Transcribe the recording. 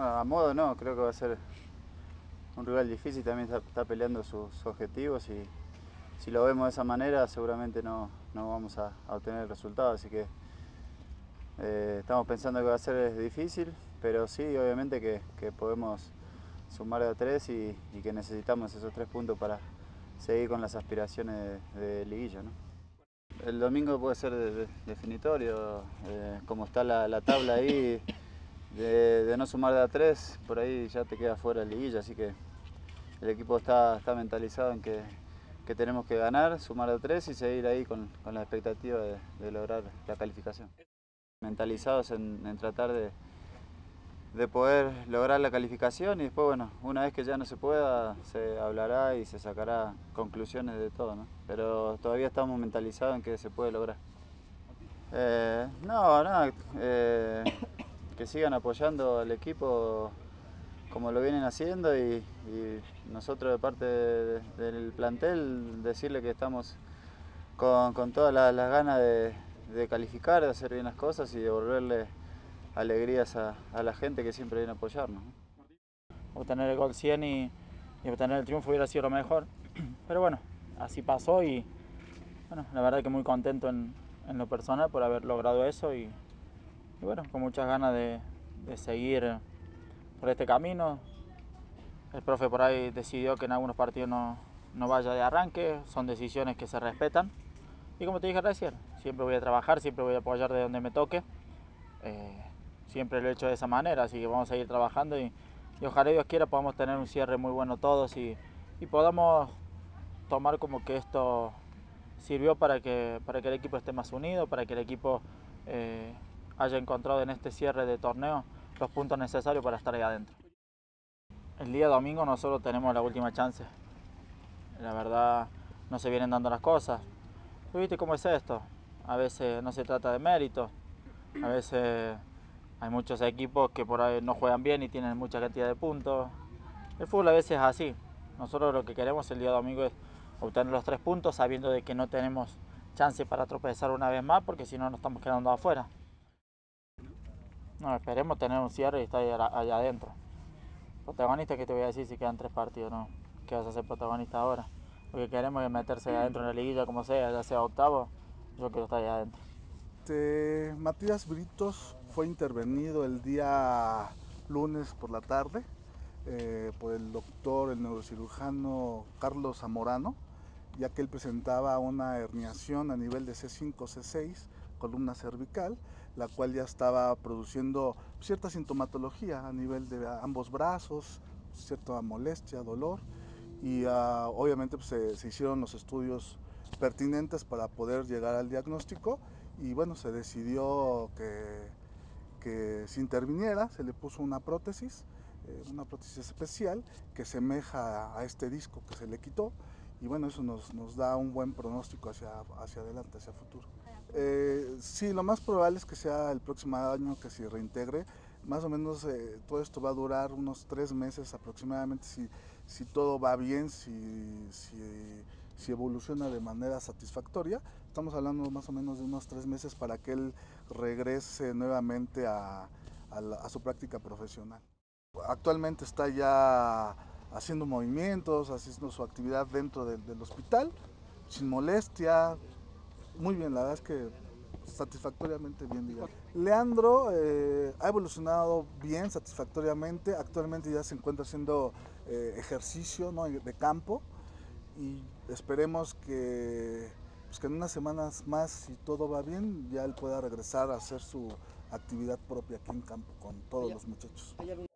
Bueno, a modo no, creo que va a ser un rival difícil, también está peleando sus objetivos y si lo vemos de esa manera seguramente no vamos a obtener el resultado, así que estamos pensando que va a ser difícil, pero sí, obviamente que podemos sumar de a tres y que necesitamos esos 3 puntos para seguir con las aspiraciones de liguilla, ¿no? El domingo puede ser definitorio, como está la tabla ahí, de no sumar de a tres, por ahí ya te queda fuera de liguilla, así que el equipo está mentalizado en que tenemos que ganar, sumar de a tres y seguir ahí con la expectativa de lograr la calificación. Mentalizados en tratar de poder lograr la calificación y después, bueno, una vez que ya no se pueda, se hablará y se sacará conclusiones de todo, ¿no? Pero todavía estamos mentalizados en que se puede lograr. No, nada, que sigan apoyando al equipo como lo vienen haciendo y nosotros de parte del plantel decirle que estamos con todas las ganas de calificar, de hacer bien las cosas y devolverle alegrías a la gente que siempre viene a apoyarnos, ¿no? Obtener el gol 100 y obtener el triunfo hubiera sido lo mejor, pero bueno, así pasó y bueno, la verdad que muy contento en lo personal por haber logrado eso y bueno, con muchas ganas de seguir por este camino. El profe por ahí decidió que en algunos partidos no vaya de arranque, son decisiones que se respetan y como te dije recién, siempre voy a trabajar, siempre voy a apoyar de donde me toque. Siempre lo he hecho de esa manera, así que vamos a seguir trabajando y ojalá Dios quiera podamos tener un cierre muy bueno todos y podamos tomar como que esto sirvió para que el equipo esté más unido, para que el equipo haya encontrado en este cierre de torneo los puntos necesarios para estar ahí adentro. El día domingo nosotros tenemos la última chance. La verdad no se vienen dando las cosas. ¿Tú viste cómo es esto? A veces no se trata de mérito, a veces hay muchos equipos que por ahí no juegan bien y tienen mucha cantidad de puntos. El fútbol a veces es así. Nosotros lo que queremos el día domingo es obtener los 3 puntos sabiendo de que no tenemos chance para tropezar una vez más porque si no nos estamos quedando afuera. No, esperemos tener un cierre y estar allá adentro. Protagonista, que te voy a decir si quedan 3 partidos, ¿no? ¿Qué vas a ser protagonista ahora? Lo que queremos es meterse adentro en la liguilla como sea, ya sea octavo, yo quiero estar allá adentro. Matías Britos fue intervenido el día lunes por la tarde por el doctor, el neurocirujano Carlos Zamorano, ya que él presentaba una herniación a nivel de C5, C6, columna cervical, la cual ya estaba produciendo cierta sintomatología a nivel de ambos brazos, cierta molestia, dolor, y obviamente pues, se hicieron los estudios pertinentes para poder llegar al diagnóstico y bueno, se decidió que se interviniera, se le puso una prótesis especial que semeja a este disco que se le quitó y bueno, eso nos da un buen pronóstico hacia adelante, hacia futuro. Sí, lo más probable es que sea el próximo año que se reintegre. Más o menos todo esto va a durar unos 3 meses aproximadamente si todo va bien, si evoluciona de manera satisfactoria. Estamos hablando más o menos de unos 3 meses para que él regrese nuevamente a su práctica profesional. Actualmente está ya haciendo movimientos, haciendo su actividad dentro del hospital, sin molestia, muy bien, la verdad es que satisfactoriamente bien, digamos. Leandro ha evolucionado bien, satisfactoriamente, actualmente ya se encuentra haciendo ejercicio, ¿no?, de campo y esperemos pues que en unas semanas más, si todo va bien, ya él pueda regresar a hacer su actividad propia aquí en campo con todos los muchachos.